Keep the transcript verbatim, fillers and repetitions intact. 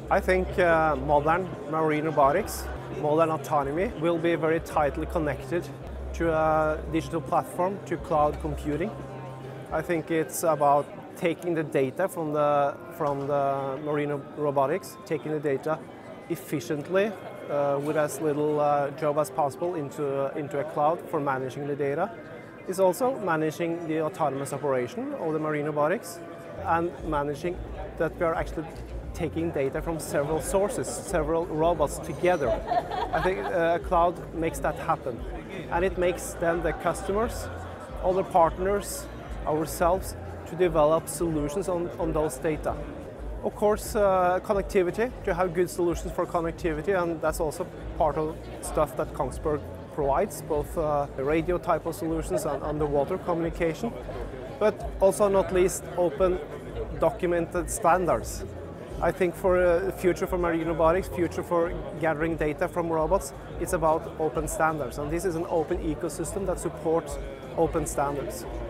I think uh, modern marine robotics, modern autonomy will be very tightly connected to a digital platform, to cloud computing. I think it's about taking the data from the, from the marine robotics, taking the data efficiently uh, with as little uh, job as possible into, into a cloud for managing the data. It's also managing the autonomous operation of the marine robotics and managing that we are actually taking data from several sources, several robots together. I think a cloud makes that happen. And it makes then the customers, other partners, ourselves, to develop solutions on, on those data. Of course, uh, connectivity, to have good solutions for connectivity, and that's also part of stuff that Kongsberg provides, both uh, radio type of solutions and underwater communication, but also not least open documented standards. I think for the uh, future for marine robotics, future for gathering data from robots, it's about open standards, and this is an open ecosystem that supports open standards.